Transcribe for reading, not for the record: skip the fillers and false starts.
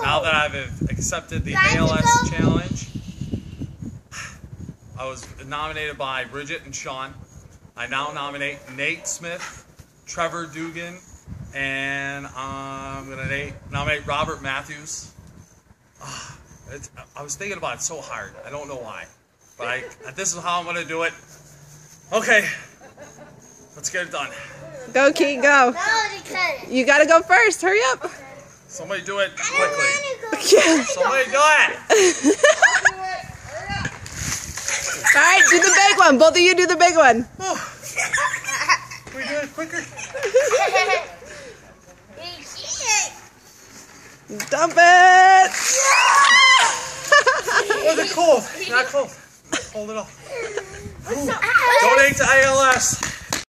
Now that I've accepted the ALS challenge, I was nominated by Bridget and Sean. I now nominate Nate Smith, Trevor Dugan, and I'm going to nominate Robert Matthews. I was thinking about it so hard. I don't know why. But this is how I'm going to do it. Okay. Let's get it done. Go, Keith, go. You got to go first. Hurry up. Somebody do it quickly. Yeah. Somebody do it. All right, do the big one. Both of you do the big one. Oh. Can we do it quicker? Dump it. Was it cold? Not cold. Hold it off. Donate to ALS.